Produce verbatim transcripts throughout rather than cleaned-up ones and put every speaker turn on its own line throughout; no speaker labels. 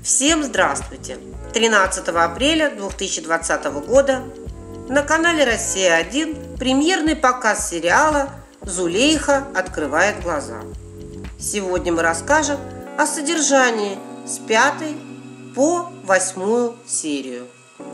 Всем здравствуйте! тринадцатого апреля две тысячи двадцатого года на канале Россия один премьерный показ сериала «Зулейха открывает глаза». Сегодня мы расскажем о содержании с пятой по восьмую серию.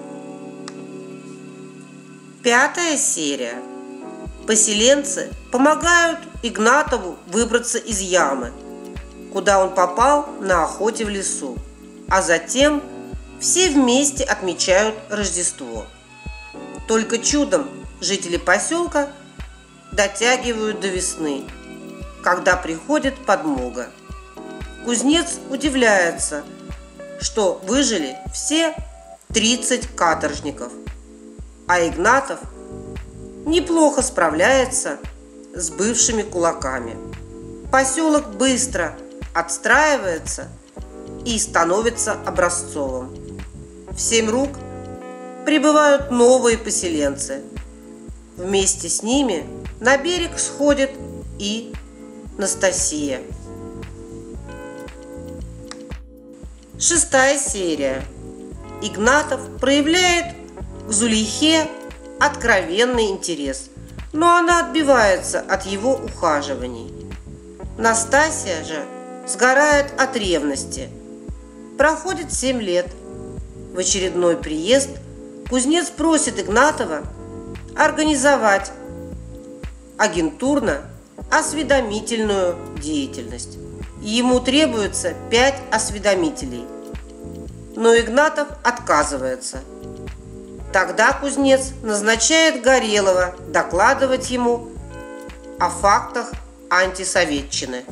Пятая серия. Поселенцы помогают Игнатову выбраться из ямы, куда он попал на охоте в лесу, а затем все вместе отмечают Рождество. Только чудом жители поселка дотягивают до весны, когда приходит подмога. Кузнец удивляется, что выжили все тридцать каторжников, а Игнатов неплохо справляется с бывшими кулаками. Поселок быстро отстраивается и становится образцовым. В семь рук прибывают новые поселенцы. Вместе с ними на берег сходит и Настасья. Шестая серия. Игнатов проявляет к Зулейхе откровенный интерес, но она отбивается от его ухаживаний. Настасья же сгорает от ревности. Проходит семь лет. В очередной приезд кузнец просит Игнатова организовать агентурно-осведомительную деятельность. Ему требуется пять осведомителей, но Игнатов отказывается. Тогда кузнец назначает Горелова докладывать ему о фактах антисоветчины.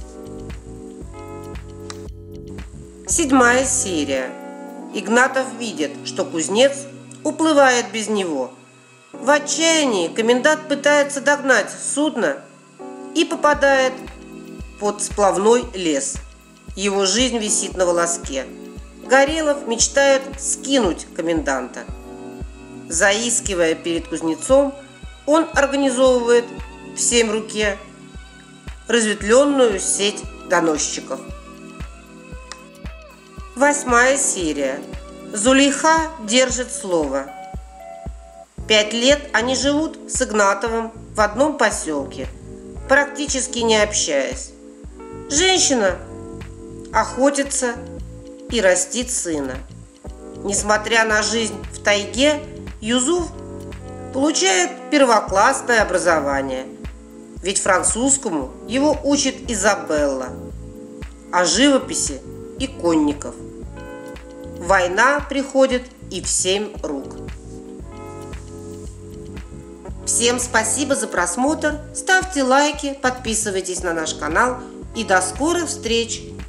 Седьмая серия. Игнатов видит, что кузнец уплывает без него. В отчаянии комендант пытается догнать судно и попадает под сплавной лес. Его жизнь висит на волоске. Горелов мечтает скинуть коменданта. Заискивая перед кузнецом, он организовывает в семь руке разветвленную сеть доносчиков. Восьмая серия. Зулейха держит слово. Пять лет они живут с Игнатовым в одном поселке, практически не общаясь. Женщина охотится и растит сына. Несмотря на жизнь в тайге, Юзуф получает первоклассное образование, ведь французскому его учит Изабелла, а живописи – иконников. Война приходит и в семь рук. Всем спасибо за просмотр, ставьте лайки, подписывайтесь на наш канал и до скорых встреч!